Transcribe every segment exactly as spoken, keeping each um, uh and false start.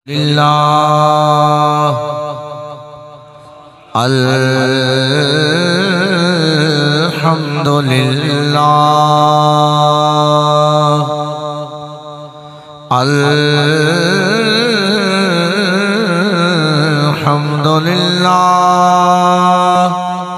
लिल्लाह अल्हम्दुलिल्लाह अल्हम्दुलिल्लाह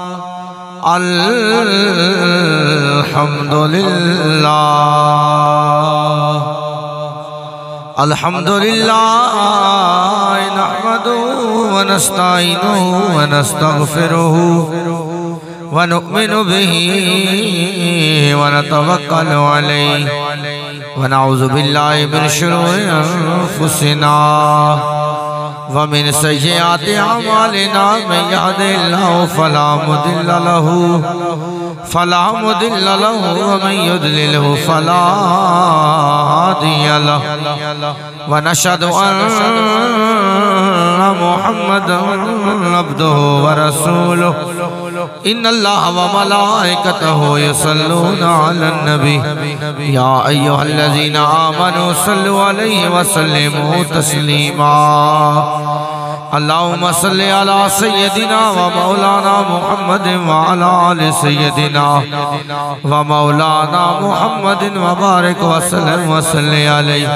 अल्हम्दुलिल्लाह अल्हम्दुलिल्लाह नहमदुहु व नस्तईनुहु व नस्तगफिरुहु व नु'मिनु बिही व नतवक्कलु अलैहि व नऊज़ु बिल्लाहि मिन शुरूरि अनफुसिना व मिन सय्यिआति अमालिना मन यहदिहिल्लाहु फला मुदिल्ल लहु फला मुदिल्ल लहु व मन युद्लिलहु फला हादिय लहु व नशहदु अन्ना मुहम्मदन अब्दुहु व रसूलुहु इन्नल्लाह व मलाइकतहु युसल्लूना अलन नबी या अय्युहल्लज़ीना आमनू सल्लु अलैहि व सल्लिमू तस्लीमा अल्लाहुम्मा सल्लि अला सय्यदिना व मौलाना मुहम्मद व अला आलि सय्यदिना व मौलाना मुहम्मद व बारिक व सल्लम व सल्लि अलैहि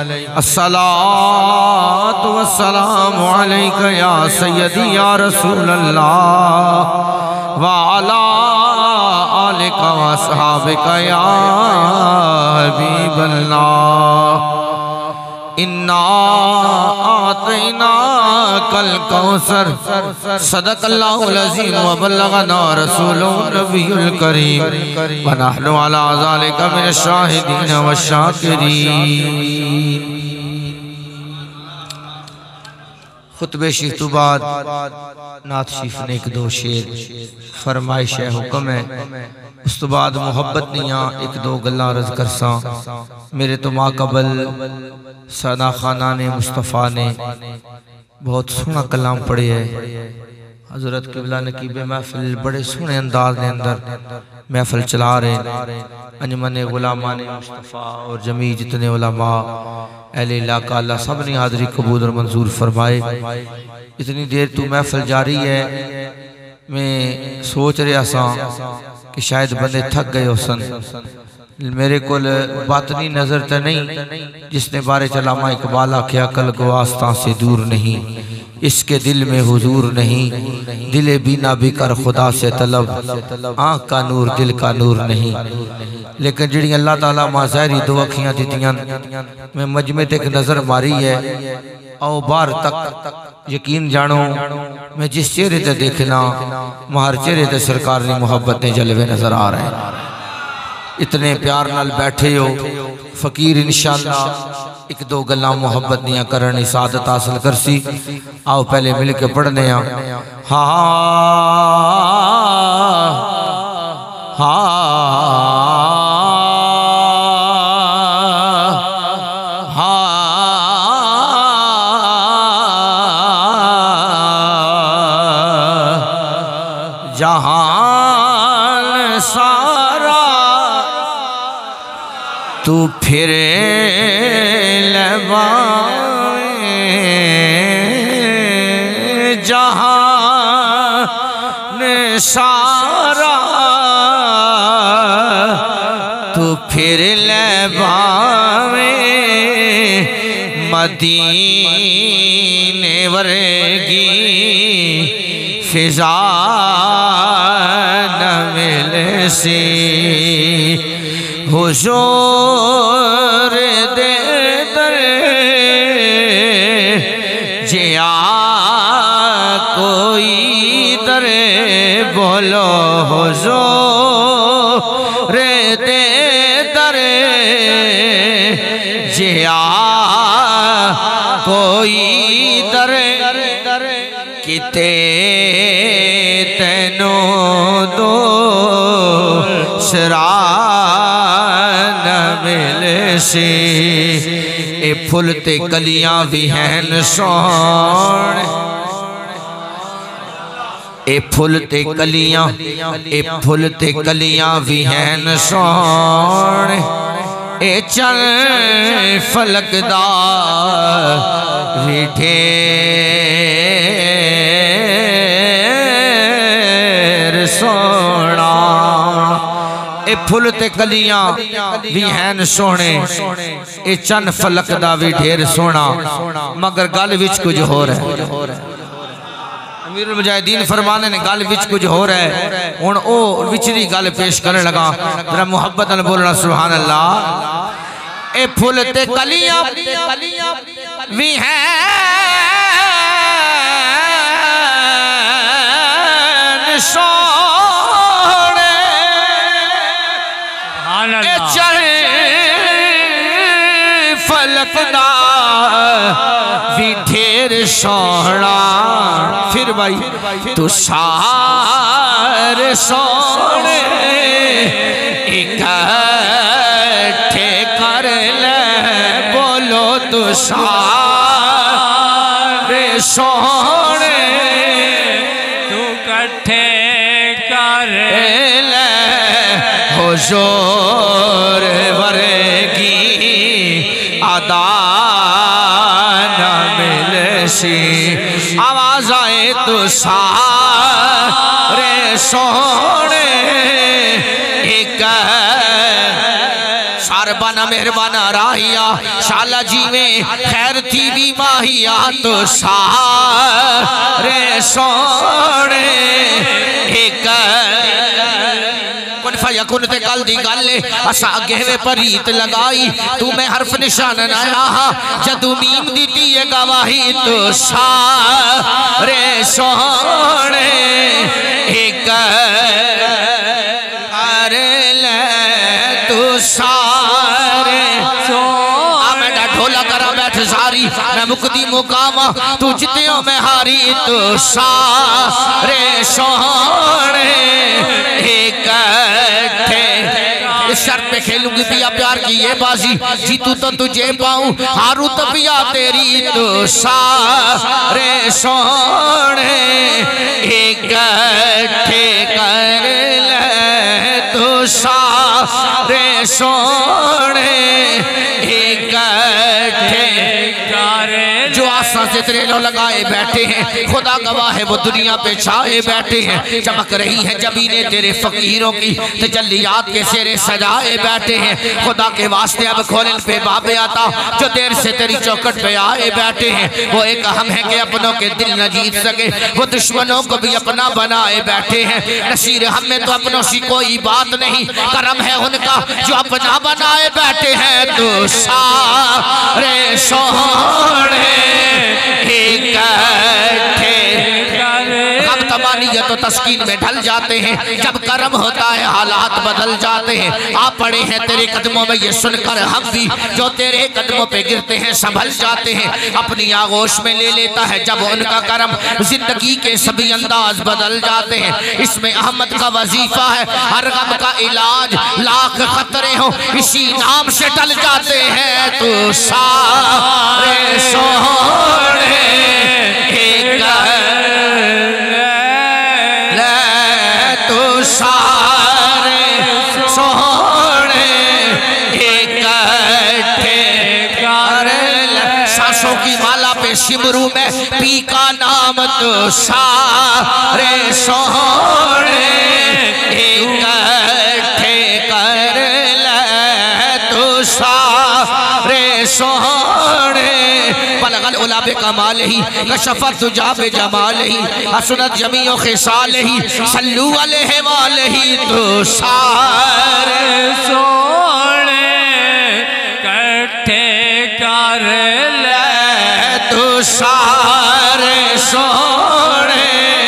अस्सलातु वस्सलामु अलैका या सय्यदी या रसूल अल्लाह व अला आलिका व अस्हाबिका या हबीब अल्लाह इन्ना आतैना कल कौसर सदक़ल्लाहुल अज़ीम व बल्लगना रसूलुहुन नबियुल करीम व नहनु अला ज़ालिका मिनश शाहिदीन व शाकिरीन। खुतबे शरीफ तो बाद नात शरीफ ने एक दो शेर फरमाइश है, हुक्म है, उस तो बाद मुहब्बत दियाँ एक दो गल्लां अर्ज करसा। मेरे तो माँ कबल सना खाना ने मुस्तफ़ा ने बहुत सोहना कलाम पढ़े है। हजरत किबला नकीबे महफिल बड़े सोहने अंदाज के अंदर महफिल चला रहे, अंजमन गुलामा ने मुस्तफ़ा और जमी जितने उलमा अहले इलाका अल्लाह सब ने हाज़री कबूल और मंजूर फरमाए। इतनी देर तू महफिल जारी है, मैं सोच रहा सा कि शायद बंदे थक गए हो सन। मेरे को बातनी नजर तो नहीं जिसने बारे चलामा इकबाल आख्या कल को आस्था से दूर नहीं, इसके दिल में हुजूर नहीं, दिले बीना भी कर खुदा से तलब, आँख का नूर दिल का नूर नहीं। लेकिन जिहड़ी अल्लाह ताला माज़हरी दो अखियां दित्तियां मैं मजमे ते एक नजर मारी है, आओ बाहर तक यकीन जानो मैं जिस चेहरे ते देखना हर चेहरे ते सरकार की मोहब्बत ने जलवे नजर आ रहे हैं। इतने प्यार नाल बैठे हो फकीर इंशाअल्लाह एक दो गल्लां मोहब्बत दियां करन सादत हासिल करसी। आओ पहले मिल के पढ़ने हाँ हाँ जहान सारा तू फिरे लबाए, जहान सारा तू फिर लबाए, मदीने वर्गी फिजा न मिले सी, हुजूर दे दर जिया कोई दर बोलो, हुजूर दे दर जिया कोई दर किते तेनो दो शरान मिले से। ए फुल ते कलियां भी हैं सोहणे, ए फुल ते कलियां ए फुल ते कलियां भी हैं सोहणे, ए चल फलक दा विठेर सोना ए फुल ते कलियां भी हैं सोने ए चन फलक दा भी ढेर सोना मगर गल विच कुछ हो रहा है। अमीरुल मुजाहिदीन फरमाने ने गल विच कुछ हो रहा है हुण ओ विचली गल पेश करने लगा जरा मुहब्बत नाल बोलना सुभान अल्लाह। ए फुल ते कलियां भी हैं सोने ए चढ़ फलक दा भी ढेर सोना फिर भाई तू सारे सोने इकट्ठे कर ले बोलो तू सारे सोने तू इकट्ठे कर ले हुजूर वरगी अदा न मिलसी आवाज आए तो सारे सोने एक सारबाना मेहरबाना राहिया शाला जी में खैर थी भी माहिया तो सारे सोने एक कुन ते गल दी गल असा अगे वे परीत लगाई तू मैं हरफ निशान नाया जदू मीम दी दी गवाही तो सारे सोने एक कर ले तू सारे मैं ढोला करा बैठ सारी मैं मुक्ति मुकामा तू जितियों में हारी तो सारे सोने एक शर्त पे खेलूंगी पिया प्यार की ये बाजी जीतू तो तुझे पाऊं हारू तो पिया तेरी तो सारे सोने इकट्ठे कर ले तो सारे सोने इकट्ठे जो आसा से तेरे लो लगाए बैठे हैं खुदा गवाह है वो दुनिया पे छाए बैठे हैं चमक रही है जमीने तेरे फकीरों की तजल्लियात के शेरे सजाए बैठे हैं खुदा के वास्ते अब खोलन पे बाबे आता जो देर से तेरी चौखट पे आए बैठे हैं वो एक हम है कि अपनों के दिल न जीत सके वो दुश्मनों को भी अपना बनाए बैठे हैं नसीर हम में तो अपनों से कोई बात नहीं करम है उनका जो अपना बनाए बैठे हैं तो सारे सोने इकट्ठे हम तमानियत तो तस्कीन में ढल जाते हैं जब कर्म होता है हालात बदल जाते हैं आप पड़े हैं तेरे कदमों में ये सुनकर हम भी जो तेरे कदमों पे गिरते हैं संभल जाते हैं अपनी आगोश में ले लेता है जब उनका कर्म जिंदगी के सभी अंदाज बदल जाते हैं इसमें अहमद का वजीफा है हर गम का इलाज लाख खतरे हो इसी नाम से टल जाते हैं तो सारे सोने तो सारे सोने इकट्ठे कर ले सांसों की माला पे शिमरू में पी का नाम तो सारे सोने इकट्ठे कर ले तो सारे सोने बलगल उला बे कमाल ही कशफत तुजा बे जमाल ही हसनत जमीओ खिसाल ही सल्लू अलैहि वालैहि तो सारे सोने इकट्ठे कर ले तो सारे सोने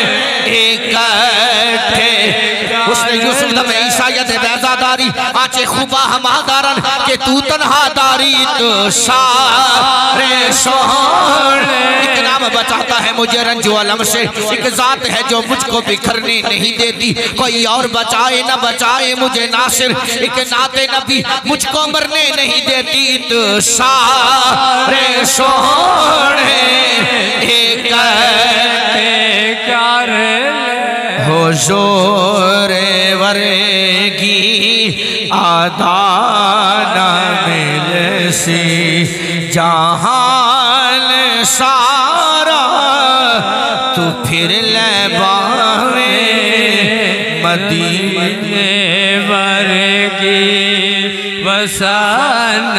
इकट्ठे उसने यूसुफ दमे ईसायत बेजादारी आचे खुबा हमादारन के तू तन्हा दारी तो सारे सोने एक नाम बचाता है मुझे रंजो अलम से एक जात है जो मुझको बिखरने नहीं देती कोई और बचाए न बचाए मुझे नासिर एक नाते नबी मुझको मरने नहीं देती तो सारे सोने इकट्ठे कर हुजूर वरगी आदा न मिलसी जहान सारा तू फिर ले बावे मदीने वर्गी वसान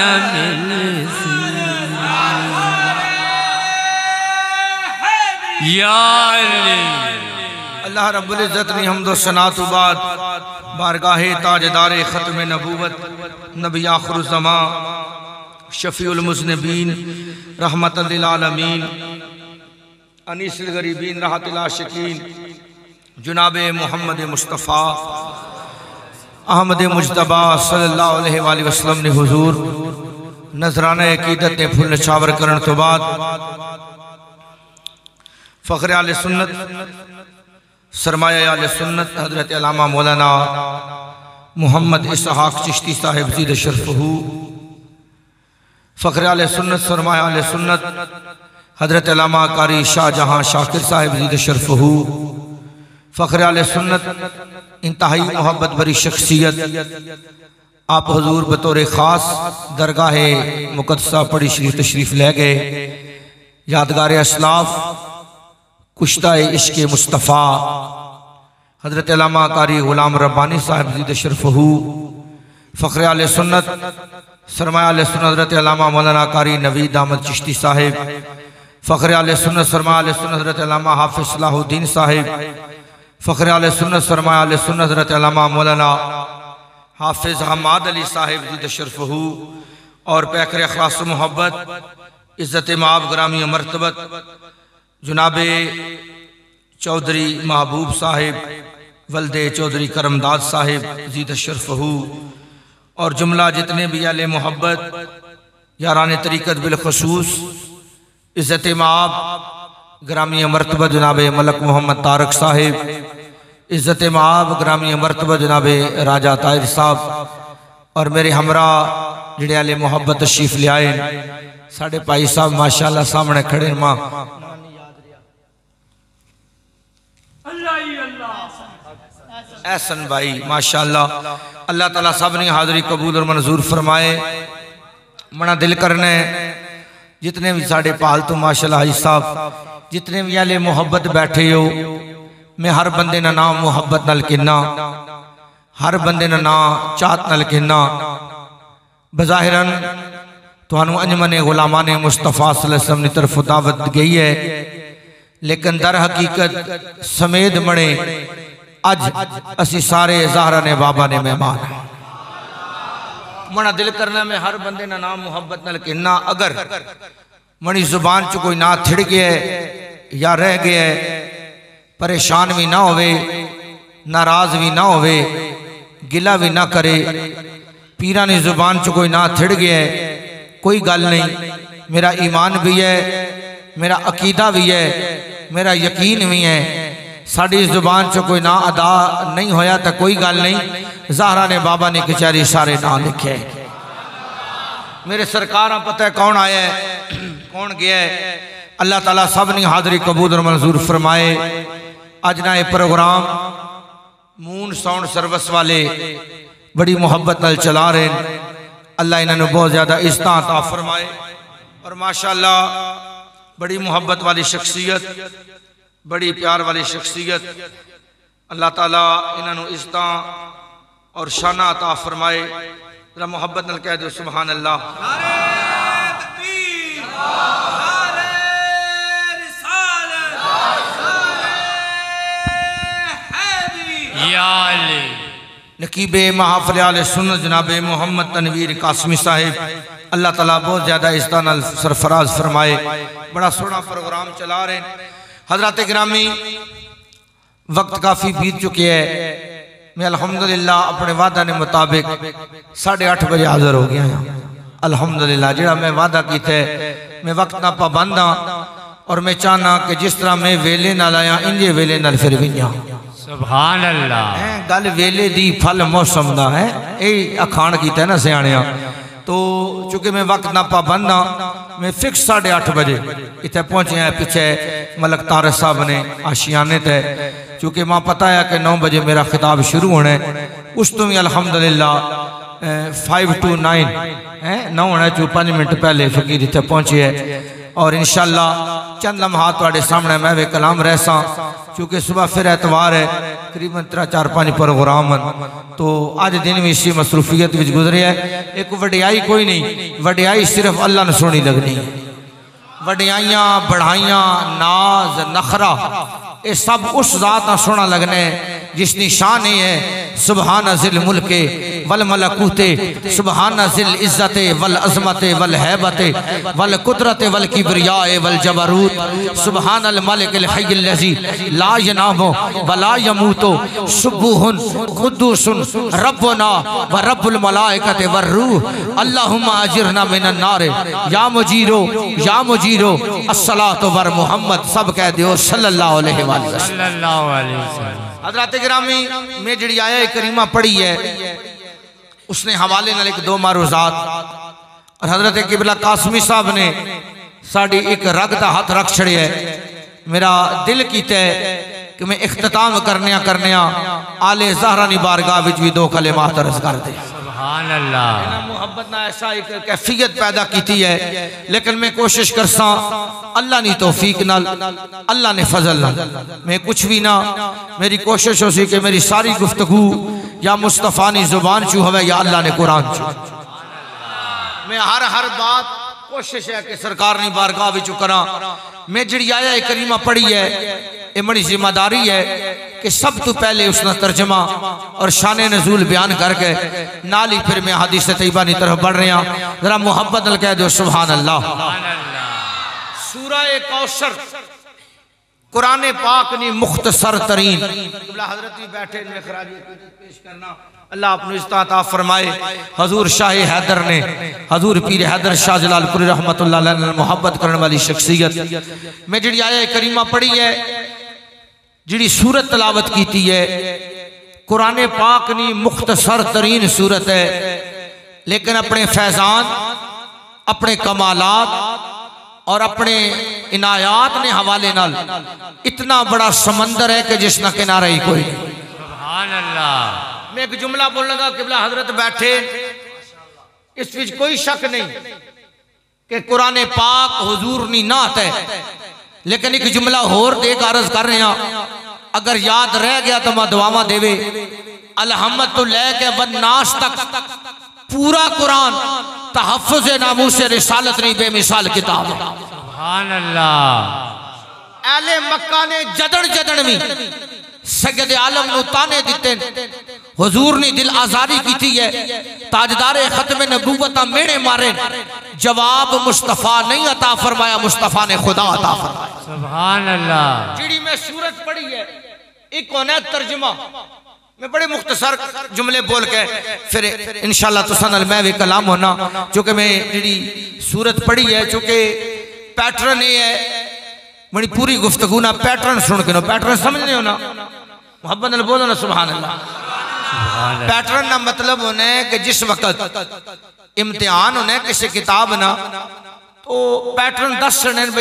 अल्लाह रब्बुल इज़्ज़त ने हम्द व सना तो बाद बारगाहे ताजदारे ख़त्म नबूवत नबी आखिर ज़मा शफ़ीउल मुज़निबीन रहमतल लिल आलमीन अनीसुल गरीबीन राहतुल आशिकीन जनाब मोहम्मद मुस्तफ़ा अहमद मुजतबा सल्लल्लाहु अलैहि वसल्लम ने हुजूर नजराना अकीदत ने फुल नछावर करने तो बाद फ़ख्र आले सुन्नत सरमाया आले सुन्नत हज़रत अल्लामा मौलाना मोहम्मद इसहाक़ चिश्ती साहिब ज़ीद शरफ़हू फ़ख्र आले सुन्नत सरमाया आले सुन्नत हज़रत अल्लामा कारी शाहजहां शाकिर साहिब ज़ीद शरफ़हू फ़ख्र आले सुन्नत इंतहाई मोहब्बत भरी शख्सियत आप हुजूर बतौर ख़ास दरगाह मुक़द्दसा पड़ी शरीफ तशरीफ़ ले गए। यादगार असलाफ कुश्ता इश्क़ मुस्तफ़ा हज़रत अल्लामा कारी ग़ुलाम रब्बानी साहिब ज़ीद शरफ़हू फ़ख्र आले सुन्नत सरमाया आले सुन्नत हज़रत अल्लामा मौलाना कारी नवीद अहमद चिश्ती साहिब फ़ख्र आले सुन्नत सरमाया आले सुन्नत हज़रत अल्लामा हाफ़िज़ सलाहुद्दीन साहिब फ़ख्र आले सुन्नत सरमाया आले सुन्नत हज़रत अल्लामा मौलाना हाफ़िज़ हमाद अली साहिब ज़ीद शरफ़हू और पैकर अख़लास मोहब्बत इज़्ज़त माब ग्रामी मरतबत जनाबे चौधरी महबूब साहिब वल्दे चौधरी करमदाद साहिब ज़ीद शरफ़हू और जुमला जितने भी आले मोहब्बत यारान तरीक़त बिलख़ुसूस इज़्ज़त माब ग्रामी मरतबा जनाब मलक मोहम्मद तारक साहिब इज़्ज़त माब ग्रामी मरतबा जनाब राजा ताहिर साहब और मेरे हमरा जिहड़े आले मोहब्बत तशरीफ ले आए साढ़े भाई साहब माशाअल्लाह सामने खड़े मां एहसन भाई माशाअल्लाह अल्लाह ताला सब ने हाज़री कबूल और मंजूर फरमाए। मना दिल करना है जितने भी साढ़े पालतू माशाअल्लाह हाजी साहब जितने भी आले मोहब्बत बैठे हो मैं हर बंदे ना नाम मोहब्बत नाल किन्ना हर बंदे ना ना चाहत नाल किन्ना बज़ाहिरन तुहानू अंजमने गुलामाने मुस्तफ़ा सल्लल्लाहु अलैहि वसल्लम की तरफ दावत गई है लेकिन दर हकीकत समेत बने अज असी सारे ज़हरा ने बाबा ने मेहमान मना दिल करना मैं हर बंदे ना नाम मोहब्बत नाल किन्ना अगर मनी जुबान च कोई ना थिड़ गया या रह गया परेशान भी ना होवे नाराज भी ना होवे गिला भी ना करे पीरा ने जुबान च कोई ना थिड़ गया कोई गल नहीं मेरा ईमान भी है मेरा अकीदा भी है मेरा यकीन भी है साड़ी जुबान च कोई ना अदा नहीं होया तो कोई गल नहीं ज़हरा ने बाबा ने कचहरी सारे ना लिखे मेरे सरकार पता है कौन आया है कौन गया है अल्लाह ताला सब ने हाज़री कबूल और मंजूर फरमाए। अज ना ये प्रोग्राम मून साउंड सर्विस वाले बड़ी मोहब्बत नाल चला रहे हैं अल्लाह इन्होंने बहुत ज़्यादा इज़्ज़त अता फरमाए और माशाअल्लाह बड़ी मोहब्बत वाली शख्सियत बड़ी प्यार वाली शख्सियत अल्लाह ताला इन्होंने इज़्ज़त और शाना अता फरमाए। जरा मोहब्बत नाल कह दो सुभान अल्लाह। नकीबे महाफिल आले सुन्नत जनाब मोहम्मद तनवीर कासमी साहिब अल्लाह ताला बहुत ज़्यादा इज़्ज़त नाल सरफराज फरमाए। बड़ा सोहना प्रोग्राम चला रहे हज़रात गिरामी वक्त काफ़ी बीत चुके हैं मैं अल्हम्दुलिल्लाह अपने वादा के मुताबिक साढ़े अठ बजे हाजिर हो गया अल्हम्दुलिल्लाह जिहड़ा मैं वादा किया मैं वक्त ना पाबंद हाँ और मैं चाहना कि जिस तरह मैं वेले नाल आया इंजे वेले नाल फिर भी सुभान अल्लाह गल वेले दी फल मौसम दा है यही अखान किया ना सियाणिया तो चूंकि मैं वक्त ना पाबंद हाँ मैं फिक्स साढ़े अठ बजे इतने पहुंचे हैं पीछे मलक तारक साहब ने आशियाने ते चूंकि मां पता है कि नौ बजे मेरा खिताब शुरू होना है उस तो भी अल्हम्दुलिल्लाह फाइव टू नाइन है नौ होना चू पाँच मिनट पहले फकीर इतने पहुंचे है और इंशाअल्लाह चंद लम्हा तुहाडे सामने मैं वे कलाम रहसा क्योंकि सुबह फिर एतवार है करीबन त्रै चार पाँच प्रोग्राम तो अज दिन भी इसी मसरूफियत विच गुजरिया है। एक वडियाई कोई नहीं, वडियाई सिर्फ अल्लाह ने सोनी लगनी। वडियाइयां बढ़ाइयां नाज नखरा ये सब उस जात ना सोना लगने जिसकी शान ही है सुबहान जिल मुल्के वल मलकूते सुबहान जिल इज्जते वल अजमते वल हैबते वल कुदरते वल किबरियाए वल जबरूत सुबहान अल मलिक अल हय्य लजी ला यनामु वला यमूतु सुब्बुहुन कुद्दूसुन रब्बुना व रब्बुल मलाइकति वर रूह अल्लाहुम्मा अजिरना मिनन नार या मुजीरो या मुजीरो अस्सलातु वर मुहम्मद सब कह दियो सल्लल्लाहु अलैहि वसल्लम। हज़रात गिरामी में जी आया करीमा पढ़ी है उसने हवाले नाल एक दो मारूजात और हजरत किबला कासमी साहब ने साड़ी एक रग का हाथ रख छड़िया है। मेरा दिल कीता है कि मैं इख्तिताम करने करने आले ज़हरा नी बारगाह विच भी दो कलिमात अर्ज़ कर दे। सुभान अल्लाह। मोहब्बत ना ऐसा एक कैफियत पैदा की है लेकिन मैं कोशिश करसा अल्लाह ने तौफीक नाल अल्लाह ने फजल नाल मैं कुछ भी ना मेरी कोशिश हो सी कि मेरी सारी गुफ्तगू या मुस्तफ़ा नी जुबान चू हवे या अल्लाह ने कुरान चू। मैं हर हर बात कोशिश है कि सरकार ने बारगाह विच करा। मैं जी आया करीमा पढ़ी है ये बड़ी जिम्मेदारी है कि सब तो पहले उसका तर्जमा और शान नजूल बयान करके नाल ही फिर मैं हदीस तैयबा की तरफ बढ़ रहा। जरा मुहब्बत नाल कह दो सुभान अल्लाह। सूरह कौसर कुरान पाक ने मुख्तसर तरीन हजरत भी बैठे पेश करना अल्लाह अपनी इस्ताअत फरमाए। हजूर शाह हैदर ने हजूर पीर हैदर शाह जलालपुरी रहमतुल्लाह अलैह मोहब्बत करने वाली शख्सियत में जी आया करीमा पढ़ी है जी सूरत तलावत की है। कुरान पाक नी मुख्तसर तरीन सूरत है लेकिन अपने फैजान अपने कमालात और अपने इनायात ने हवाले नाल इतना बड़ा समंदर है कि जिसना किनारा ही कोई नहीं। सुभान अल्लाह। मैं एक जुमला बोलूंगा किबला हजरत बैठे इस विच कोई शक नहीं कि कुरान पाक हुजूर नी नात है लेकिन एक जुमला होर दे अर्ज कर रहे हैं अगर याद रह गया तो मैं दुआवा देवे अलहम्द तो लैके बन्नास तक पूरा कुरान तहफ़्फ़ुज़ नामूस रिसालत नहीं बेमिसाल किताब। सुभान अल्लाह। अहले मक्का ने जदन जदन में सैयद आलम नु ताने दिते हुजूर ने दिल आजारी की है ताजदारे खत्म नबूवत मेरे मारे जवाब मुस्तफ़ा नहीं अता फरमाया मुस्तफ़ा ने खुदा अता फरमाया। सुभान अल्लाह। जिड़ी मैं सूरत पढ़ी है एक होना तर्जुमा मैं बड़े मुख्तसर जुमले बोल के फिर इंशाअल्लाह तुसा नाल मैं भी कलाम होना क्योंकि मैं जी सूरत पढ़ी है चूंकि पैटर्न ये है मेरी पूरी गुफ्तगू ना पैटर्न सुन के ना पैटर्न समझने हो ना मोहब्बत नाल बोलो ना सुभान अल्लाह। पैटर्न ना मतलब होने कि जिस वक्त इम्तिहान होने किसी किताब ना तो पैटर्न दस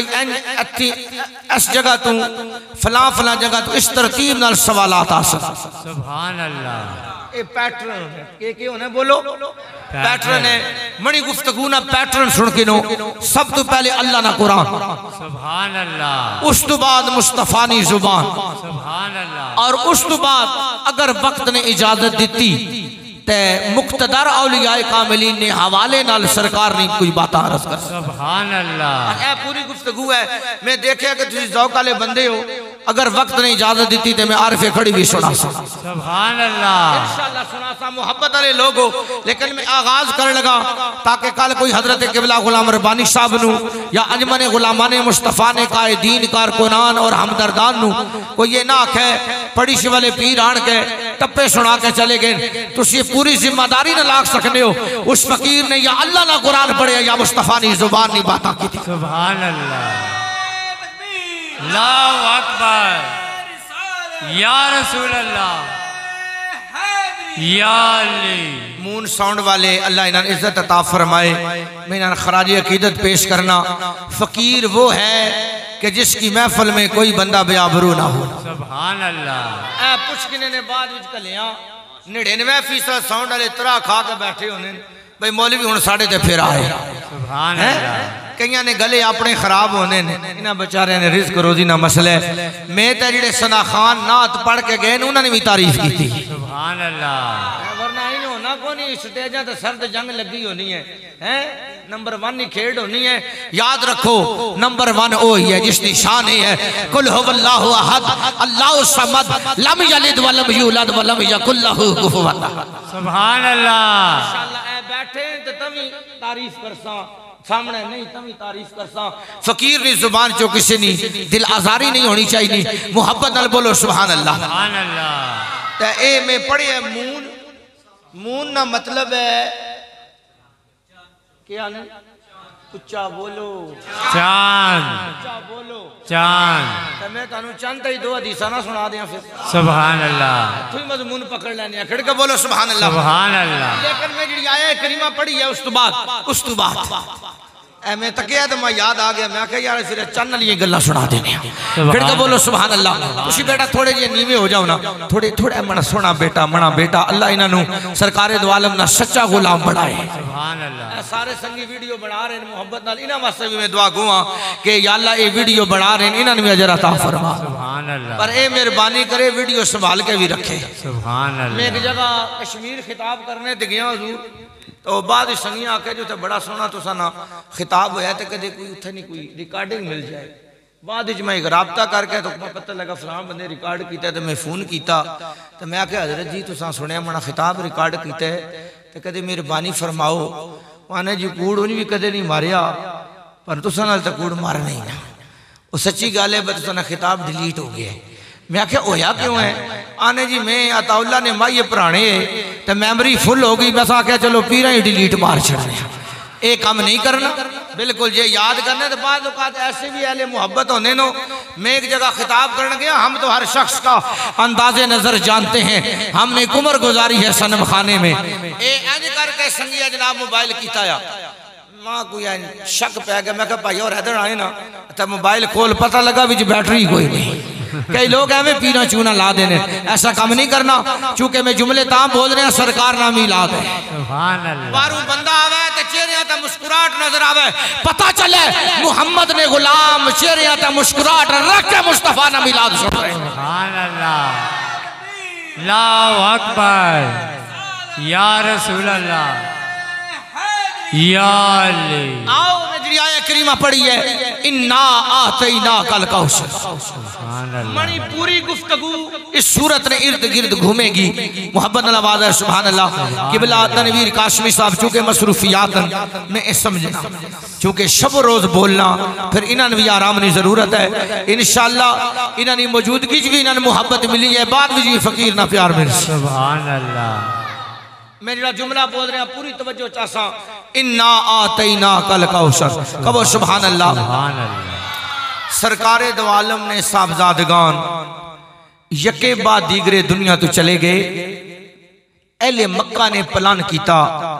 भाई इस जगह तू फला फला जगह तू इस तरतीब नाल सवालात आ सकते। सुभान अल्लाह। ये पैटर्न के के होने बोलो पैटर्न है बड़ी गुफ्तगू ना पैटर्न सुन के नो सब तो पहले अल्लाह ना कुरान। सुभान अल्लाह। उस तो बाद मुस्तफ़ा नी जुबान। सुभान अल्लाह। और उस तो बाद अगर वक्त ने इजाजत दी ते मुक्तदर औलियाए कामिलीन ने हवाले नाल सरकार ने कोई बात अर्ज कर। सुभान अल्लाह। ए पूरी गुफ्तगू है मैं देखा कि तुम ज़ौक़ वाले बंदे हो अगर वक्त ने इजाजत दी तो मैं आरफे खड़ी भी सुना सा। सुभान अल्लाह। इंशाअल्लाह सुना सा मोहब्बत वाले लोग हो लेकिन मैं आगाज कर लगा ताकि कल कोई हजरत किबला गुलाम रब्बानी साहब नु या अंजमन गुलामान मुस्तफ़ा ने काए दीन कारकुनान और हमदर्दान नु कोई ये ना आखे पड़ी सी वाले पीर आन के टप्पे सुना के चले गए तुसी पूरी जिम्मेदारी न लाग सकते हो। उस फकीर ने या अल्लाह ना कुरान पढ़े या मुस्तफ़ा नी जुबान नी बात की। सुभान अल्लाह। अल्लाहु अकबर या रसूल अल्लाह या अली। मून साउंड वाले अल्लाह इन्हें इज्जत अता फरमाए। मैं इन्हें खराजी अकीदत पेश करना फकीर वो है कि जिसकी महफिल में कोई बंदा बेआबरू ना हो। सुभान अल्लाह। ए पुछ किने ने बाद विच कलिया निन्यानवे फीसद साउंड वाले तरा खा के बैठे होने भाई मौलवी हुण साढ़े ते फिर आए सुभान अल्लाह। कईयां ने गले अपने खराब होने ने, इन्हां बेचारे ने रिज़्क रोजी ना मसले। मैं तो जिहड़े सना खान नात पढ़ के गए उन्होंने भी तारीफ की। सुभान अल्लाह। वरना इन होना को नहीं, स्टेजा ते सर्द जंग लगी होनी है, हैं नंबर वन ही खेड होनी है। याद रखो नंबर वन वो ही है जिसकी शान ही है कुल हुवल्लाहु अहद अल्लाहु समद लम यलिद वलम यूलद वलम यकुल लहू कुफुवन अहद। सुभान अल्लाह। माशाअल्लाह। ए बैठे ते तभी तारीफ करसा, सामने नहीं तभी तारीफ करसा। फकीर नी जुबान चो किसी नी दिल आजारी नहीं होनी चाहिए। मुहब्बत नाल बोलो सुभान अल्लाह। सुभान अल्लाह। ते ए मैं पढ़े मून, मून ना मतलब है क्या ने उच्चा बोलो चांद। उच्चा बोलो चांद। ते मैं तानू चंद ही दो हदीसा ना सुना दिया फिर सुभान अल्लाह। तू ही मजमून पकड़ लेने खिड़ के बोलो सुभान अल्लाह। सुभान अल्लाह। लेकिन मैं जी आया करीमा पढ़ी है उस तो बाद उस तो बाद ऐ मैं तकिया तो मैं याद आ गया। मैं आख्या यार फिर चन्न वाली गल्लां सुना देने फिर के बोलो सुभान अल्लाह। तुसी बेटा थोड़े जे नीवे हो जाओ ना, थोड़े थोड़ा मना सोना बेटा मना बेटा अल्लाह इन्हों सरकारे दो आलम ना सच्चा गुलाम बनाए। सुभान अल्लाह। सारे संगी वीडियो बना रहे हैं मोहब्बत नाल, इन्हां वास्ते भी मैं दुआ गुआ कि या अल्लाह ये वीडियो बना रहे हैं इन्हां भी अजर अता फरमा। सुभान अल्लाह। पर ए मेहरबानी करे वीडियो संभाल के भी रखे। सुभान अल्लाह। मैं एक जगह कश्मीर खिताब करने ते गया हजूर, तो बाद संगियां आके जो थे बड़ा सोहना तुसा ना खिताब होया तो कदे कोई उत्थे नहीं कोई रिकॉर्डिंग मिल जाए। बाद मैं एक राबता करके तो पता लगा फलां बंदे रिकॉर्ड किया, तो मैं फोन किया तो मैं आख्या हजरत जी तुसा सुनिया मना खिताब रिकॉर्ड किया तो कदे मेहरबानी फरमाओ। आने जी कूड़ उन्हें भी कदे नहीं मारिया पर तुसा नाल तो कूड़ मारना ही ना, वो सच्ची गल है। पर तुसा ना खिताब डिलीट हो गया। मैं आख्या होया क्यों है? आने जी मैं अताउल्ला ने माइये पुराने तो मैमरी फुल हो गई, बस आख्या चलो पीरा ही डिलीट मार छड़ने। ये काम नहीं करना बिल्कुल, जे याद करने तो बाद औकात ऐसे भी अहले मोहब्बत होने नो। मैं एक जगह खिताब करने गया, हम तो हर शख्स का अंदाजे नजर जानते हैं, हमने कुमर गुजारी है सनम खाने में। ए इंज करके संगिया जनाब मोबाइल किया मां कोई शक पै गया। मैं भाई और इधर आए ना तो मोबाइल खोल पता लगा बिच बैटरी कोई नहीं। कई लोग एवं पीना चूना ला देने, ऐसा काम नहीं करना। चूंकि मैं जुमले तां बोल रहा सरकार नाम ही ला दे। सुभान अल्लाह। बारू बंदा आवे ते चेहरे ते मुस्कुराहट नजर आवे, पता चले मुहम्मद ने गुलाम चेहरे ते मुस्कुराहट रख के मुस्तफा ना मिलाद सुन रहे। सुभान अल्लाह। अल्लाहु अकबर या रसूल अल्लाह या अली। आओ मेरी आया करीमा पढ़ी है इन्ना आतैना कल कौसर। सुभान अल्लाह। मणि पूरी गुफ्तगू इस सूरत ने इर्द गिर्द घूमेगी। मोहब्बत नवाज है सुभान अल्लाह। किबला तनवीर काशमी साहब चूंकि मसरूफियात में समझना, चूंकि शब रोज बोलना फिर इन्होंने भी आराम की जरूरत है। इंशाअल्लाह इन्होंने मौजूदगी भी इन्होंने मुहब्बत मिली है, बाद में फकीर ना प्यार मिल। सुभान अल्लाह। मैं जरा जुमला बोल रहा पूरी तवज्जो चासा इन्ना आतैना कल कौसर कबो सुभान अल्लाह। सुभान अल्लाह। सरकारे दो आलम ने साहबजादगान यके बाद दीगरे दुनिया तो चले गए। अहले मक्का ने प्लान किया।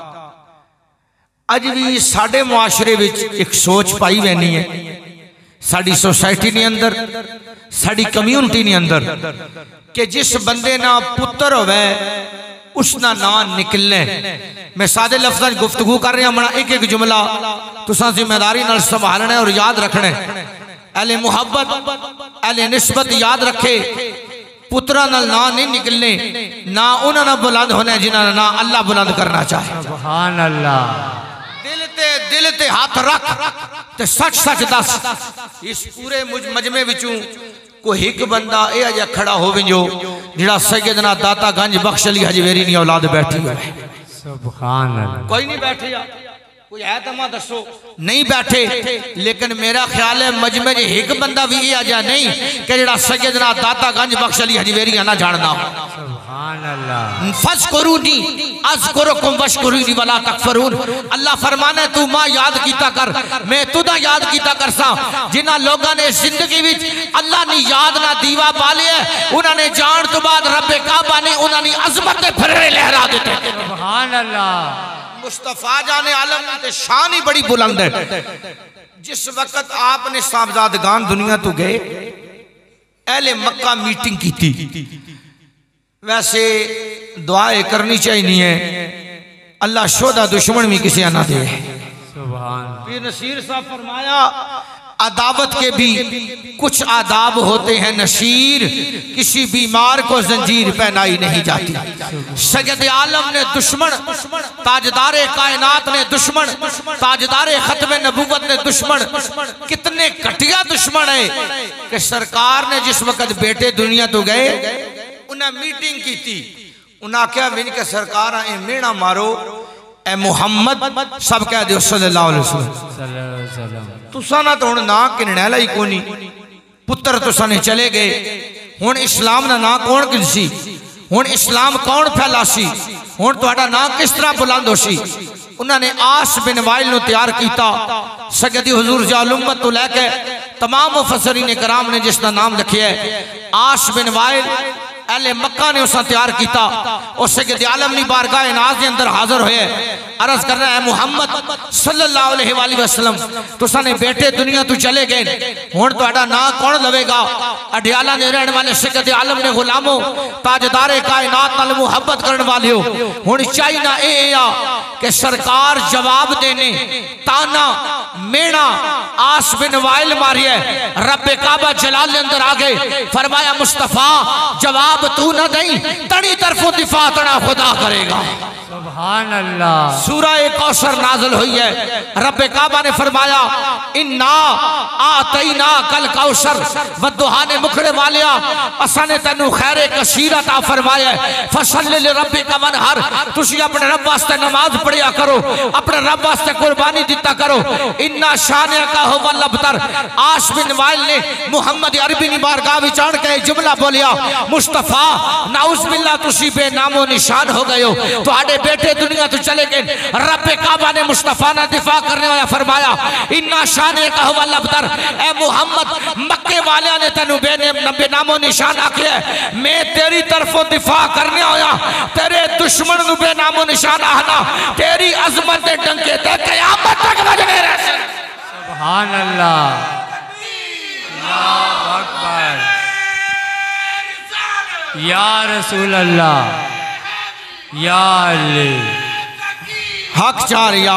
अज भी साडे मुआशरे विच एक सोच पाई वैनी है, साडी सोसाइटी ने अंदर साडी कम्यूनिटी ने अंदर कि जिस बंदे ना पुत्र होवे उसना नाम निकलने। मैं सादे लफ्ज़ां च गुफ्तगू कर रहा मना एक एक जुमला तुसां जिम्मेदारी नाल संभालना और याद रखना। अहले मुहब्बत अहले निस्बत याद रखे, पुत्रा नाल ना नहीं निकलने, ना उन्होंने बुलंद होने जिन्होंने ना अल्लाह बुलंद करना चाहे। सुभान अल्लाह। दिल ते दिल ते हाथ रख ते सच सच दस। इस पूरे मजमे विचों कोई एक बंदा यह अजा खड़ा हो जो जिहड़ा सैयदना दाता गंज बख्श अली हजवेरी नी औलाद बैठी हो। सुभान अल्लाह। कोई नहीं बैठे या कोई है तो मैं दसो नहीं बैठे, लेकिन मेरा ख्याल है मजमे च एक बंदा भी यह अजा नहीं कि जिहड़ा सैयदना दाता गंज बख्श अली हजवेरी ना जानना। सुभान अल्लाह। फज़कुरूनी अज़कुरुकुम वशकुरूनी वला तकफुरून। अल्लाह फरमाना तू मां याद कीता कर, मैं तुदा याद कीता करसा। जिन्हां लोगों ने जिंदगी विच अल्लाह ने याद ना दीवा बाले उन्होंने जान तो बाद रब्बे काबा ने उन्होंने अजमत के फर्रे लहरा दिते। सुभान अल्लाह। मुस्तफा जाने आलम ते शान ही बड़ी बुलंद है। जिस वक्त आपने साहबजादगान दुनिया तो गए, अहले मक्का मीटिंग की थी। वैसे दुआएं करनी चाहिए, अल्लाह शोदा दुश्मन भी किसी ना दे। सुभान पीर नसीर साहब फरमाया अदावत के भी कुछ आदाब होते हैं नसीर, किसी बीमार को जंजीर पहनाई नहीं जाती। सैयद आलम ने दुश्मन, ताजदारे कायनात ने दुश्मन, ताजदारे खत्म नबूवत ने दुश्मन, कितने घटिया दुश्मन है कि सरकार ने जिस वक्त बेटे दुनिया तो गए उन्हें मीटिंग की थी, उन्हें आख्या विन के सरकार ए मेणा मारो ए मुहम्मद सब कह दो सल्लल्लाहु अलैहि वसल्लम। तुसा ना तो हुण ना किनने लाई कोनी, पुत्र तुसा ने चले गए, हुण इस्लाम का ना कौन किसी, हुण इस्लाम कौन फैलासी, हुण तुहाडा ना किस तरह बुलंद होसी। उन्होंने आस बिन वाइल नूं तैयार किया। सैयदी हुजूर जाल उम्मत तो लैके तमाम मुफस्सिरीन कराम ने जिसका नाम रखिया है आस बिन वाइल, अहले मक्का ने उसे तैयार किया। और सैयद आलम नी बारगाह नाज के अंदर हाजिर होए, अर्ज करना है मुहम्मद सल्लल्लाहु अलैहि वसल्लम तुसा ने बेटे दुनिया तू चले गए, हुण तुहाडा नाम कौन लवेगा। अडियाला ने रहने वाले सैयद आलम ने गुलामों ताजदारे कायनात नाल मुहब्बत करने वाले हो, हुण चाहिए ए आ कि सरकार जवाब देने ताना मेणा आस बिन वाइल मारिए। रब्बे काबा जलाल के अंदर आ गए, फरमाया मुस्तफा जवाब तू न दई, तनी तरफों दिफा तना खुदा करेगा। सुभान अल्लाह। सूरह कौसर नाज़िल हुई है, रब्बे काबा ने फरमाया इन्ना आतैना कल कौसर वद्दुहा ने मुखड़े वालिया असा ने तेनू खैरे कसीर अता फरमाया फसल्लि लिरब्बिका वनहर, तुसी अपने रब वास्ते नमाज पढ़िया करो, अपने रब वास्ते कुर्बानी दिता करो। इन्ना शानिअका हुवल अबतर। आस बिन वाइल ने मुहम्मद अरबी नी बारगाह विच आण के जुमला बोलिया मुस्तफा नाउज़ बिल्लाह तुसी बेनामो निशान हो गए हो, तुहाडे बेटे दुनिया तो चले गए। रब्बे काबा ने मुस्तफा ना दिफा करने वाला फरमाया इन्ना शानिअका हुवल अबतर, ए मुहम्मद मक्के वाले ने तेनू बेनामो निशान आखिया, मैं तेरी तरफों दिफा करने आया, तेरे दुश्मन नु बेनामो निशान आना, तेरी अजमत दे डंके ते कयामत तक बजने रहे। सुभान अल्लाह। अल्लाहु अकबर। या रसूल अल्लाह, या अली हक चार या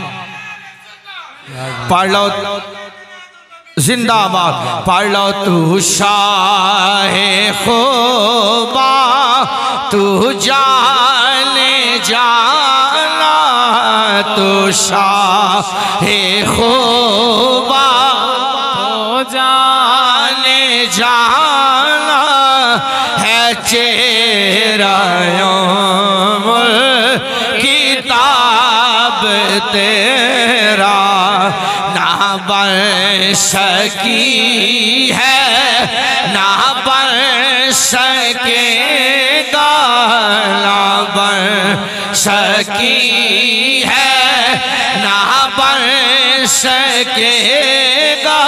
पढ़ लो जिंदाबाद, पढ़ लो तू शाहे खुबा तू जाने जाना, तू शाहे खुबा तो जाने जाना है चेहरा किताब तेरा ना बन सकी है, ना बन सकेगा, ना बन सकी है, ना बन सकेगा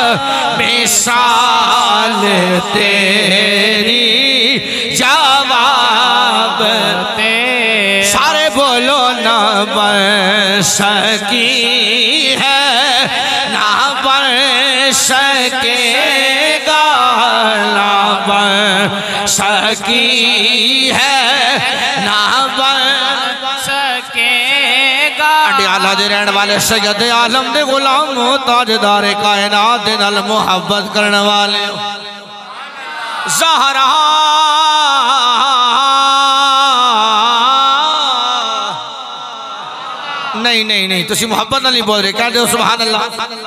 मिसाल तेरी जवाब ते सारे बोलो ना बन सकी है, ना बन सकेगा, ना बन सकी है, ना बन सकेगा। अडियाला दे रहने वाले सैयद आलम दे गुलाम ताजदारे कायनात दे नाल मुहब्बत करने वाले ज़हरा नहीं नहीं नहीं तुसी मुहब्बत नहीं बोल रहे, कह दो सुभान अल्लाह।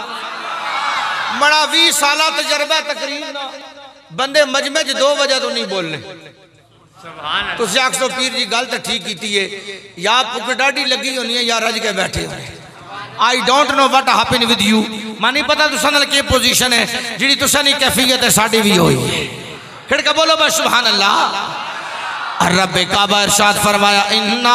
बड़ा बीस साल तजर्बा तकरीर बंदे मजमे च दो वजह तो नहीं बोलने। तुसी आखो पीर जी गल तो ठीक की है, या भुख डाढ़ी लगी होनी है या रज के बैठे हो। I don't know what happen with you, मैं नहीं पता तुसा नाल की पोजीशन है जी तुसा नहीं कैफियत है साड़ी भी हुई है। खिड़का बोलो बस सुभान अल्लाह। रब्बे काबा इरशाद फरमाया इन्ना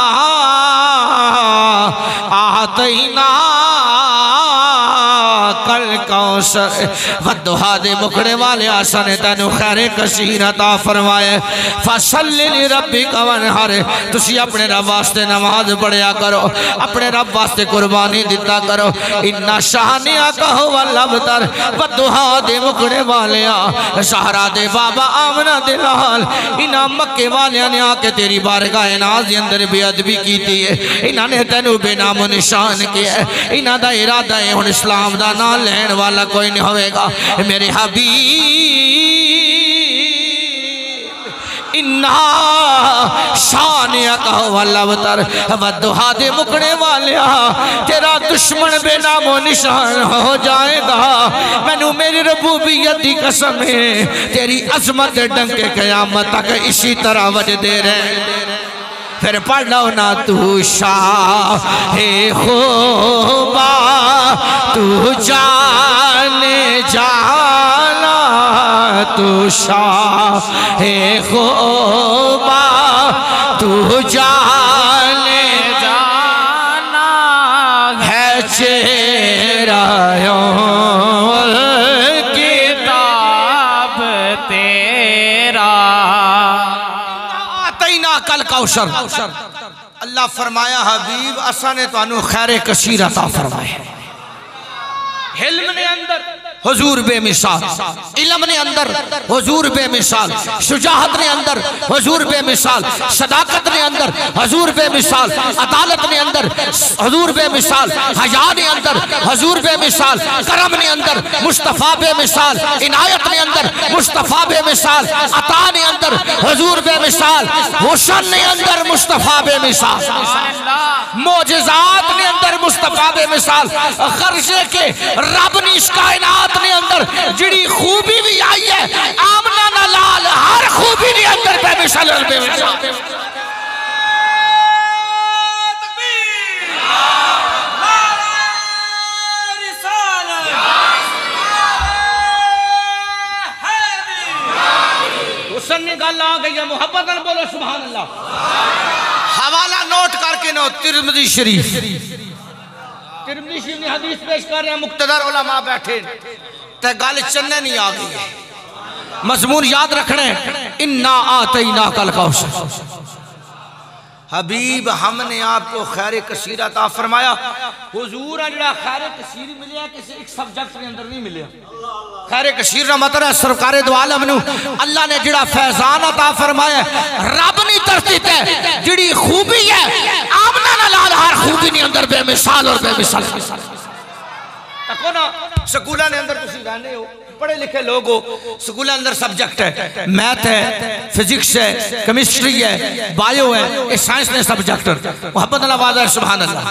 आतैना कल कौसर वद्दुहा दे मुखड़े वाले आसा ने तेनू खैरे कसीर अता फरमाए फसल्लि लिरब्बिका वनहर तुसी अपने रब वास्ते नमाज पढ़िया करो अपने रब वास्ते कुर्बानी दिता करो इन्ना शानिअका हुवल अबतर वद्दुहा दे मुखड़े वाले सहरा दे बाबा आमना दे लाल इन्हां मक्के वालियां ने आके तेरी बारगाह नाज़ दे अंदर बेअदबी की है इन्हां ने तेनू बेनामो निशान किया इन्हां दा इरादा है हुण इस्लाम दा नाम लैण वाला कोई नहीं होवेगा मेरे हबीब इन्ना शानिअका हुवल अबतर वद्दुहा दे मुकने वालिया तेरा दुश्मन बेनामो निशान हो जाएगा मैनू मेरी रबूबियत की कसम है तेरी अजमत डंके क़यामत तक इसी तरह वजदे रहे फिर पढ़ लो ना तू शाहे खुबा तू जाने जाना तू शाहे खुबा तू जाने जाना है चेहरा किताब तेरा कल कौशर अल्लाह फरमाया हबीब असा ने तुहानू खैरे कसीर अता फरमाया हिल्म ने अंदर हुजूर बेमिसाल इल्म ने अंदर हुजूर बेमिसाल शुजाअत ने अंदर हुजूर बेमिसाल सदाकत ने अंदर हुजूर बेमिसाल अदालत ने अंदर हुजूर बेमिसाल हया ने अंदर हुजूर बेमिसाल करम ने अंदर मुस्तफा बेमिसाल इनायत ने अंदर मुस्तफा बेमिसाल अता ने अंदर हुजूर बेमिसाल हुस्न ने अंदर मुस्तफा बेमिसाल मोजज़ात ने अंदर मुस्तफा बेमिसाल खर्जे के रब ने इस कायनात ने अंदर जिड़ी खूबी भी आई है आमना ना लाल हर खूबी ने अंदर बेमिसाल बेमिसाल गल आ गई है मुहब्बत बोलो सुभान अल्लाह हवाला नोट करके नो तिरमिज़ी शरीफ तिरमिज़ी शरीफ ने हदीस पेश कर रहे हैं मुक्तदर उलमा बैठे ते गल चन्ने नहीं आ गई मजमून याद रखना है इन्ना आतैना कल कौसर हबीब हमने आपको खैर कसीर अता फरमाया हुजूर जड़ा खैर कसीर मिलिया किसी एक सब्जेक्ट के अंदर नहीं मिलिया खैर कसीर का मतलब है सरकारे दो आलम नू अल्लाह ने जड़ा फैजान अता फरमाया रब नहीं तरती ते जिड़ी खूबी है आमना ना लाल हर खूबी ने अंदर बेमिसाल और बेमिसाल तको ना स्कूलों ने अंदर तुसी रहने हो पढ़े लिखे लोग हो स्कूलों अंदर सब्जेक्ट है मैथ है फिजिक्स है केमिस्ट्री है बायो है ये साइंस ने सब्जेक्ट मोहब्बत नवाज़ है सुभान अल्लाह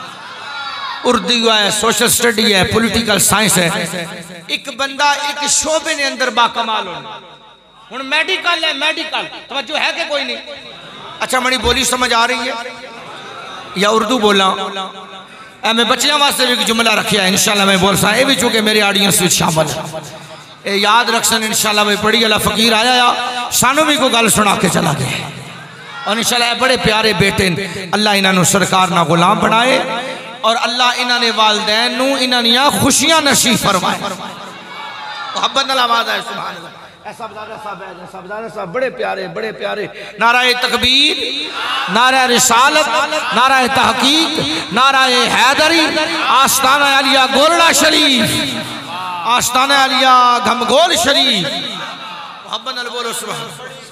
उर्दू है सोशल स्टडी है पॉलिटिकल साइंस है एक बंदा एक शोबे ने अंदर बाकमाल हो हुण मेडिकल है मेडिकल तवज्जो है कि कोई नहीं अच्छा मड़ी बोली समझ आ रही है या उर्दू बोला मैं बच्चों वास्ते भी जुमला रखा है इंशाल्लाह मैं बोल सा ये भी चूंकि मेरी ऑडियंस में शामिल है ये याद रख सन इंशाल्लाह भाई पढ़ी वाला फकीर आया या सानू भी कोई गल सुना के चला गया और इंशाल्लाह बड़े प्यारे बेटे अल्लाह इन्होंने सरकार ना गुलाम बनाए और अल्लाह इन्होंने वालदैन नू इन्हां खुशियां नसीब फरमाए मोहब्बत नाल आवाज़ है सुभान अल्लाह सबदारा साहब है सबदारा साहब बड़े प्यारे बड़े प्यारे नाराए तकबीर नाराए रिसालत नाराए तहकीक नाराए हैदरी आस्ताना आलिया गोलड़ा शरीफ आस्ताना आलिया घमगोल शरीफ मोहब्बत नाल बोलो सुभान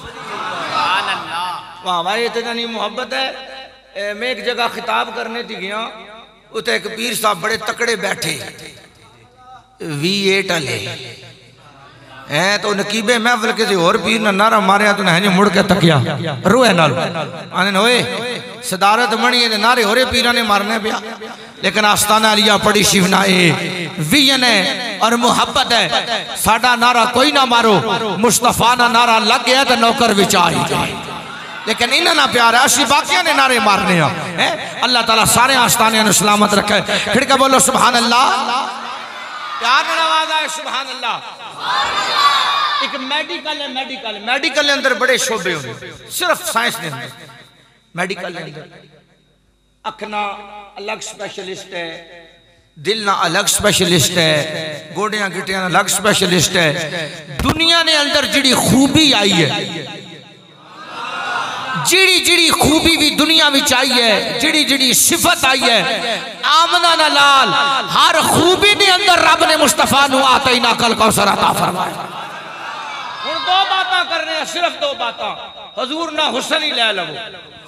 अल्लाह वाह भाई इतना नहीं मोहब्बत है मैं एक जगह खिताब करने थी गया उते एक पीर साहब बड़े तकड़े बैठे वी एट अले है तो नकीबे महफिल किसी और पीर ने नारा मारिया तो नहीं मुड़ के तकिया रोए नाल आने होए सदारत बनी है नारे होरे पीरा ने मारने पिया लेकिन आस्ताना आलिया पड़ी शिवना ए विजन है और मुहब्बत है साडा नारा कोई ना मारो मुस्तफा ना नारा लग गया तो नौकर विच आ ही जाए लेकिन इन्हें ना प्यार है असी बाकियां ने नारे मारने हैं अल्लाह ताला सारे आस्ताने सलामत रखे फिर क्या बोलो सुभान अल्लाह प्यार नवाज़ है सुभान अल्लाह एक मेडिकल है मेडिकल मेडिकल के अंदर बड़े शोबे होंगे सिर्फ साइंस ने मेडिकल के अंदर अखना अलग स्पेशलिस्ट है दिल ना अलग स्पेशलिस्ट है, गोडियां गिटियां अलग स्पेशलिस्ट है। दुनिया ने अंदर जिड़ी खूबी आई है, जिड़ी जिड़ी खूबी भी दुनिया में आई है, जिड़ी जिड़ी सिफत आई है, आमना ना लाल हर खूबी ने अंदर रब ने मुस्तफा नु आते ही ना कल कौसर अता फरमाया। हुण दो बातां करने हैं, सिर्फ दो बातां। हजूर ना हुसन ही ले लवो,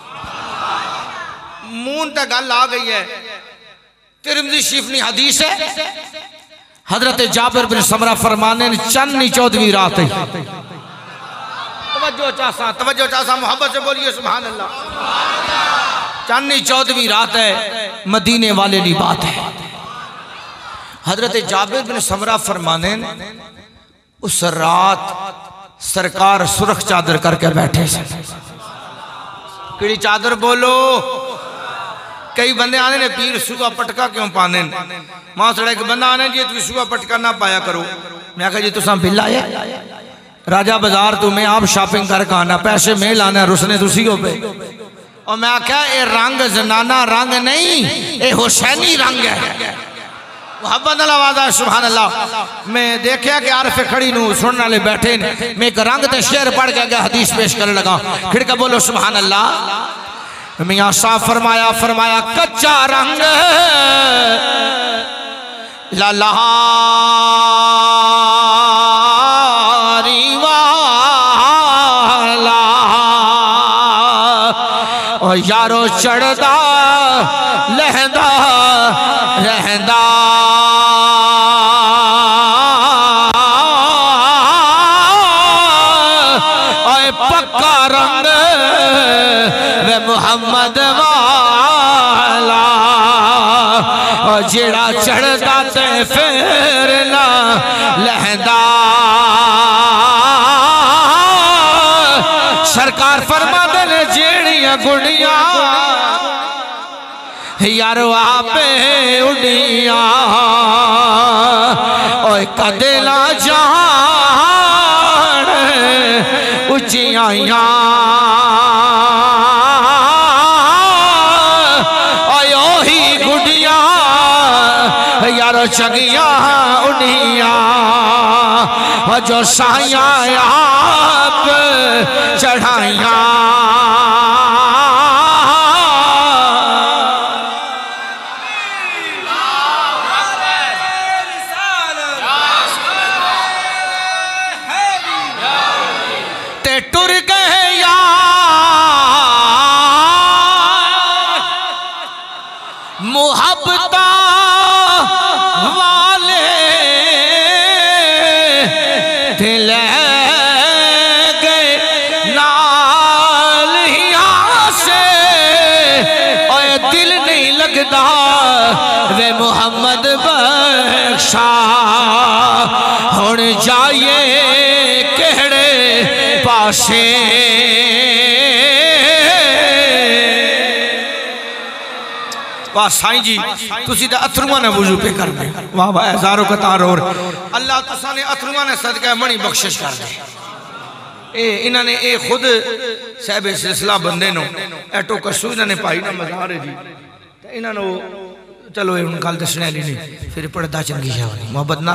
मून तक गल आ गई है। तिरमिज़ी शरीफ नी हदीस है, हजरत जाबिर बिन समरा फरमाने चन्नी चौदहवीं रात है। तवज्जो चासा, तवज्जो चासा, मोहब्बत से बोलिए सुभान अल्लाह। चन्नी चौदहवीं रात है, मदीने वाले की बात है। हजरत जाबिर बिन समरा फरमाने उस रात सरकार सुरख चादर करके बैठे से। किड़ी चादर बोलो? कई बंदे आने ने पीर सुबह पटका क्यों पाने? मां सड़ा एक बंदा आने जी तुम सुबह पटका ना पाया करो। मैं आखा जी तुसा बिल आया राजा बाजार तू मैं आप शॉपिंग करके आना, पैसे में लाना, रुसने तुसी हो पे। और मैं आख्या ये रंग जनाना रंग नहीं, ये हुसैनी रंग है। मोहब्बत आवाज़ सुभान अल्लाह। मैं देखा कि आरफ खड़ी नू सुनने वाले बैठे ने, मैं एक रंग ते शेर पढ़ के गया हदीस पेश करने लगा। खिड़का बोलो सुभान अल्लाह। मियां साहब फरमाया फरमाया कच्चा रंग लाला और यारो चढ़दा लहंदा रहंदा और पक्का रंग वे मोहम्मद वाला और जेड़ा चढ़दा ते फिर ना लहंदा। सरकार फरमाते ने जेड़ियां गुड़ियां यारो आपे उड़िया ओए कदे ला जान उचियां ओही गुड़िया यारो चगिया उड़िया जो साया आप चढ़ाइया। ते टुर गए यार मुहब्बता वाले दिल गए नाल हिया से और दिल नहीं लगता वे मोहम्मद बख्शा। हुण जाइए केड़े पासे वाह साईं जी तुसी तो अथरुआ ने वुजू पे कर दे। वाह वाह हजारों कतार और अल्लाह तुसा ने अथरुआ ने सदका मणी बख्शिश कर दे। ए इन्हां ने ए खुद साहब सिलसिला बंदे नो एटो कसू इन्हां ने पाई ना मज़ार है जी ते इन्हां नो चलो ये गल दसने वाली नहीं फिर पढ़दा चंगी है मोहब्बत ना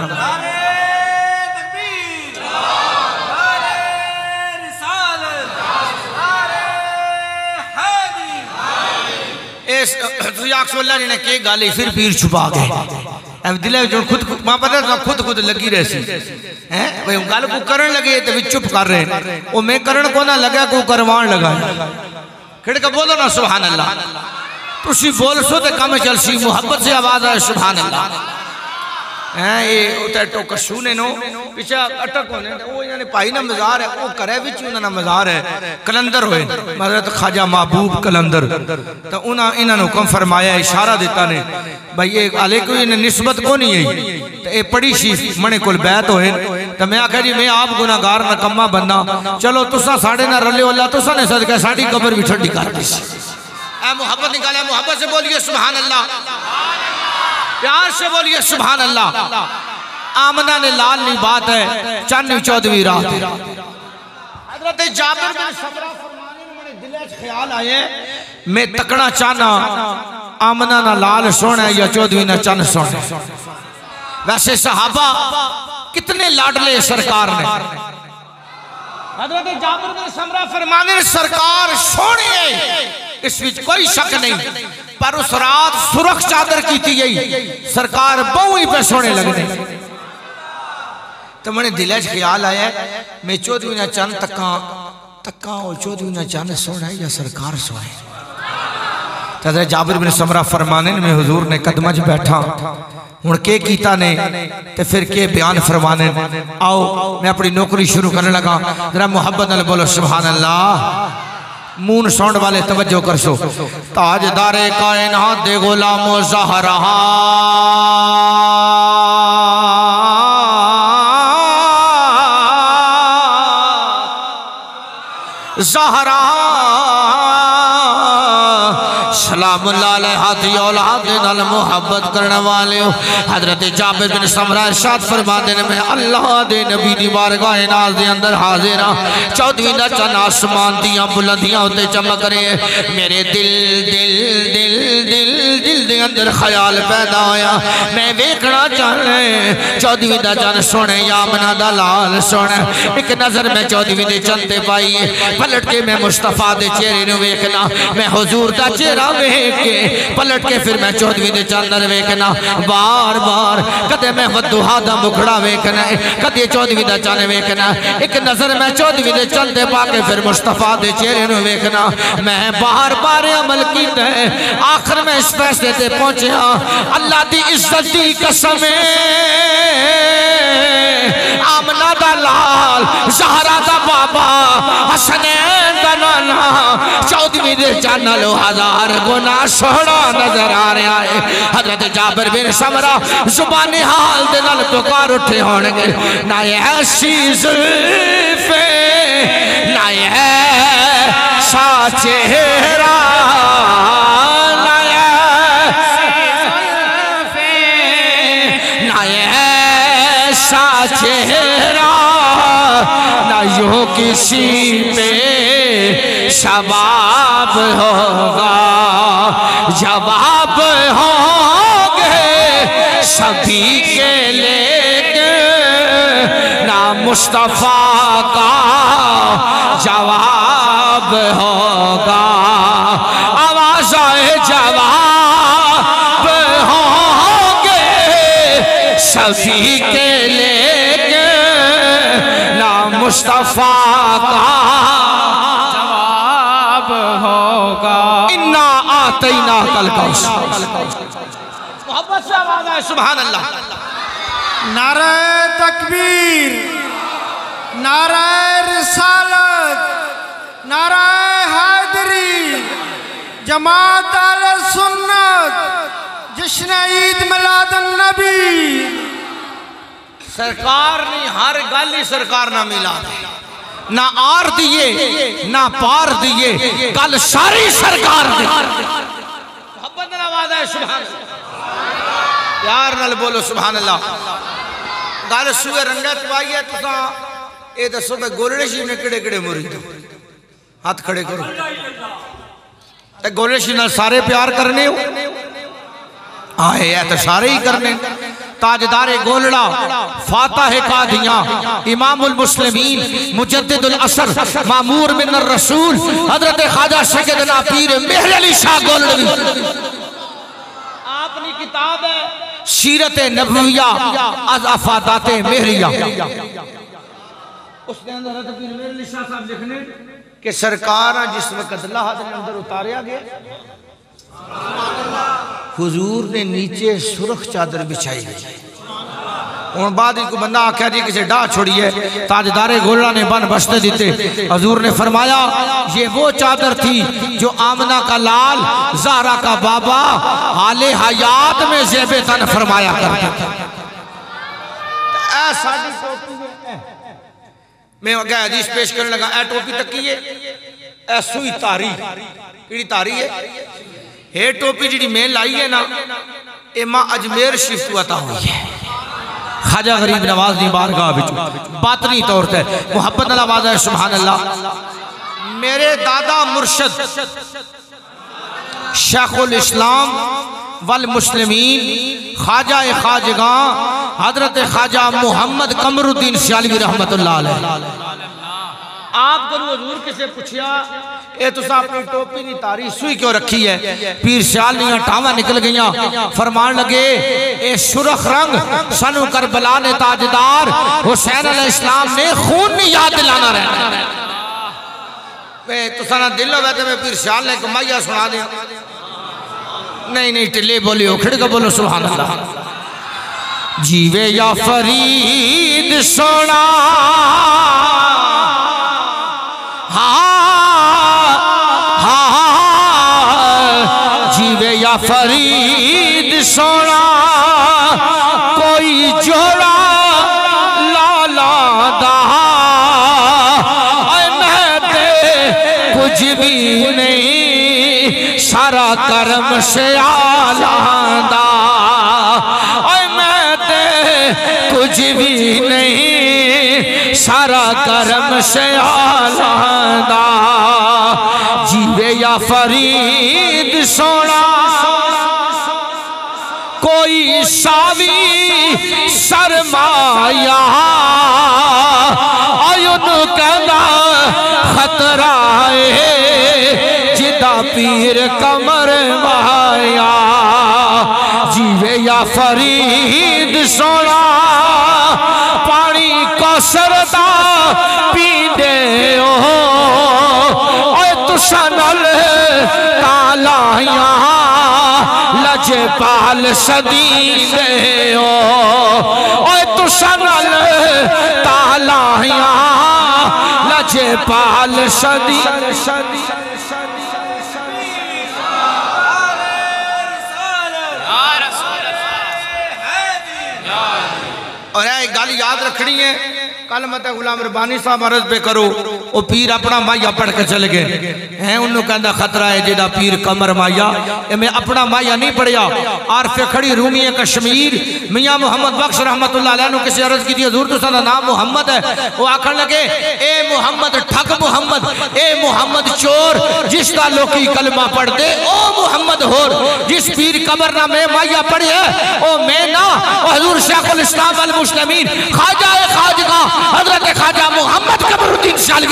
ने के गाली फिर पीर छुपा गए दिल खुद मां पता खुद खुद लगी रही हैं गल को करन लगे तो चुप कर रहे वो मैं करन को ना लगा को करवान लगा। खिड़का बोलो ना सुभान अल्लाह। तुसी बोल सो तो कम चलसी मुहब्बत से आवाज आए सुभान अल्लाह। हैं ये उते तो कसू ने नो पीछे अटक होने वो इन्होंने पाई ना मज़ार है वो करे विच उन्होंने मज़ार है कलंदर होए हज़रत ख्वाजा महबूब कलंदर तो उन्हें इन्होंने हुक्म फरमाया इशारा दिता ने भाई ये हाले कोई इन्हें निस्बत को नहीं है तो ये पड़ी सी मने कोल बैत होए तो मैं आख्या जी मैं आप गुनाहगार नकम्मा बंदा चलो तुसा साढ़े ना रले अल्लाह तुसा ने सदका साड़ी कब्र भी ठंडी कर दी। मोहब्बत निकाले मोहब्बत से बोलिए सुभान अल्लाह प्यार से बोलिए सुभान अल्लाह। आमना ने लाल नी बात है चांदनी चौदहवीं रात हजरत जाबिर बिन समरा फरमाने में दिल में ख्याल आए मैं तकना चाहना आमना ना लाल सोना है या चौधरी ना चंद सोना। वैसे सहाबा कितने लाडले सरकार ने। हज़रत जाबिर बिन समरा फरमाने सरकार सोने इस विच कोई शक नहीं, पर उस रात सुरख चादर की थी यही सरकार बहु पे सोने लगने। तो मैंने दिल च ख्याल आया मैं चौधरी ना चंद तक्का तक्का और चौधरी ना चंद सोना या सरकार सोने। हज़रत जाबिर बिन समरा फरमाने में हुजूर ने कदम च बैठा हुण के कीता ने ते फिर के बयान फरमाने। आओ मैं अपनी नौकरी शुरू करने लगा। जरा मुहब्बत नाल बोलो सुभान अल्लाह। मून साउंड वाले तवज्जो कर सो। ताजदारे कायनात दे गुलामो ज़हरा ज़हरा सलाम हाथी औलाद नाल मुहब्बत करने वाले हो। हजरत जाबिर बिन समरा इरशाद फरमाते ने मैं अल्लाह दे नबी दी बारगाह नाज़ दे अंदर हाजिर हां। चौदहवीं दा चंद आसमान दियां बुलंदियां उत्ते चमक रहे। मेरे दिल दिल दिल दिल दिल दे अंदर ख्याल पैदा होया मैं वेखना चाहना चौदहवीं दा चंद सोने यामना दा लाल सोने। एक नजर मैं चौदहवीं दे चंद ते पाई पलट के मैं मुस्तफा दे चेहरे नु वेखना मैं हुजूर दा चेहरा वेख के पलट के फिर मैं चौदहवीं दे चंदर वेखना। बार बार कदे मैं वदुहा दा मुखड़ा वेखना कदे चौदहवीं दा चंद वेखना। एक नजर मैं चौदहवीं दे चंद पा के फिर मुस्तफा दे चेहरे नु वेखना। मैं बार बार अमल कीता है आखिर में इस फैसले ते पहुंचा अल्लाह दी इज्जत दी कसम आमना दा लाल ज़हरा दा बाबा हसनैन दा नाना चौदहवीं दे चंद लो हजार गुना सोहना नजर आ रहा है। हजरत जाबिर बिन समरा जुबानी हाल दे नाल पुकार उठे होणगे ना ऐसी जुल्फे ना ऐसा चेहरा ना ऐसा चेहरा ना यूं किसी पे शबाब होगा जवाब होंगे सभी के लेके ना मुस्तफा का जवाब होगा। आवाज आए जवाब होंगे सभी के लेके ना मुस्तफा का होगा। इन्ना आतैना कल कौसर मोहब्बत से आवाज है सुभान अल्लाह। नारे तकबीर नारे रिसालत नारे हैदरी जमात आले सुन्नत जश्न ईद मिलादुन नबी। सरकार ने हर गल ही सरकार ना मिला ना आर दिए ना पार दिए कल सारी सरकार मोहब्बत नाल आवाज है सुभान यार नाल बोलो सुभान अल्लाह। गल सुए रंगत पाई है तुसा ए दसो मैं गोलड़े शी ने किड़े किड़े मुरीद हाथ खड़े करो ते गोलड़े शी नाल सारे प्यार करने हो आए है तो सारे ही करने। ताजदारे गोलड़ा फाताह कादियां इमामुल मुस्लिमीन मुजद्दिदुल असर मामूर मिनर रसूल हजरत ख्वाजा सैयदना पीर मेहर अली शाह गोलड़वी आपकी किताब है सीरत नबविया अज अफादात मेहरिया। उसके अंदर हजरत पीर मेहर अली शाह साहब लिखने कि सरकार जिस वक्त अल्लाह के अंदर उतारा गया हुजूर ने नीचे सुरख चादर बिछाई गई। और बाद को बंदा आख्या जी किसी डाह छोड़िए ताजदारे गोलड़ा ने बन बसते दीते। हजूर ने फरमाया ये वो चादर थी जो आमना का लाल ज़हरा का बाबा हाले हयात में ज़ेबे तन फरमाया करते मैं अगर हदीस पेश करने लगा ए टोपी तकी है ए सुई तारी की तारी है हे टोपी जी मैं लाई है ना ए मां अजमेर शिफ्ट अता हुई है ख्वाजा गरीब नवाज दी बारगाह विच बातनी तौर पे मोहब्बत नाल आवाज है सुभान अल्लाह। मेरे दादा मुर्शद शेखुल इस्लाम वल मुस्लिमीन ख्वाजा ख्वाजगा हजरत ख्वाजा मोहम्मद कमरुद्दीन सियालवी रहमतुल्लाह अलैह। आप गुरु हजूर किसे पूछया ए तुसा अपनी टोपी नी तारी सुई क्यों रखी है? पीर सियाल दियां टावां निकल गईयां, फरमान लगे ए सुरख रंग सानू करबला ने ताजदार हुसैन अलैहिस्सलाम ने खून नहीं याद दिलाना रहना। तुसा ना दिल होवे ते मैं पीर सियाल ने कमाइया सुना दिया। नहीं नहीं टिल्ले बोलियो, खिड़का बोलो सुभान अल्लाह। जीवे या फरीद सोना जीवे या फरीद सोना कोई जोड़ा लाला दा मैं दे कुछ भी नहीं सारा कर्म से आलादा मैं दे कुछ भी नहीं सारा कर्म से आलादा। जीवे या फरीद सोना कोई सावी सरमाया आयुन कहना खतरा है जिदा पीर कमर माया। जीवे या फरीद सोना पानी कौसर दा पींदे हो तुसा नल तालाया लजपाल सदी दे हो तुसा नल तालाया लजपाल सदी सदी और एक गल याद रखनी है, कल मत गुलाम रब्बानी साहब अर्ज पे करो वो पीर अपना माइया पढ़ के चले गए हैं, उन्होंने कहता खतरा है जेदा पीर कमर माइया। मैं अपना माइया नहीं पढ़िया। आरफे खड़ी रूमी कश्मीर मियाँ मोहम्मद बख्श रहमतुल्लाह अलैह ने किसी अर्ज की थी हजूर तुसा दा नाम मोहम्मद है, वो आखन लगे ए मोहम्मद ठग मोहम्मद ए मोहम्मद चोर जिसका लोकी कलमा पढ़ दे ओ मोहम्मद होर जिस पीर कमर ना मैं माइया पढ़ी है ओ मैं ना हजूर शेखुल इस्लाम वल मुस्लिमीन ख्वाजा ख्वाजगा हजरत ख्वाजा मोहम्मद कमरुद्दीन सियालवी।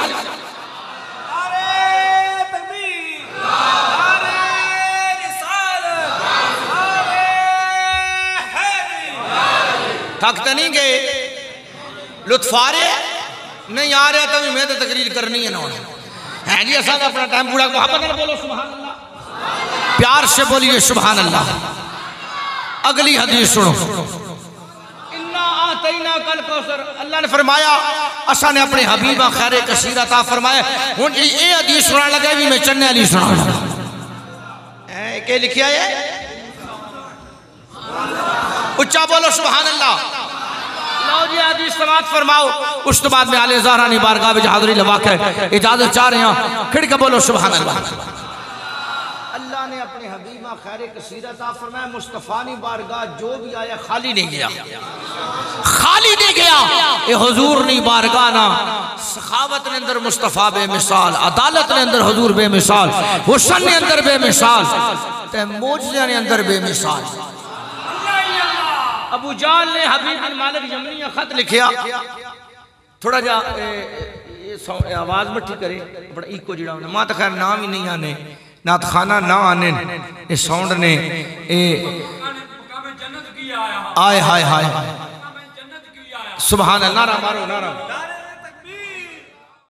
थक तो नहीं गए? लुत्फ आ रहे नहीं आ रहा तो मैं तो तकरीर करनी है ना है जी। असा अपना टाइम पूरा मोहब्बत बोलो सुभान अल्लाह, प्यार से बोलिए सुभान अल्लाह। अगली हदीस सुनो। कल कौसर अल्लाह ने फरमाया असा ने अपने हबीबा खैर कसीर अता फरमाया। हुन ये हदीस सुनाने लगा भी मैं चन्ने वाली सुना के लिखिया है, उच्चा बोलो सुभान अल्लाह। लो जी हदीस समाअत फरमाओ। उस तो बाद में आले ज़हरा ने बारगाह में हाज़िरी लगा के इजाजत चाह रहे हैं, खिड़ के बोलो सुभान अल्लाह। अल्लाह ने अपने हबीबा खैर कसीर अता फरमाया मुस्तफ़ा ने बारगाह जो भी आया खाली नहीं गया, खाली नहीं गया। ये हुजूर नहीं बारगाह ना सखावत ने अंदर मुस्तफ़ा बेमिसाल, अदालत ने अंदर हुजूर बेमिसाल, हुस्न ने अंदर बेमिसाल, ते मौजज़े ने अंदर बेमिसाल। अबू जाल ने हबीब बिन मालिक यमनी खत लिखिया, थोड़ा जा आवाज मठी करे बड़ा इको जिड़ा मां तो खैर नाम ही नहीं आने नात खाना ना आने ये साउंड ने ए आय हाय हाय सुभान अल्लाह। नारा मारो नारा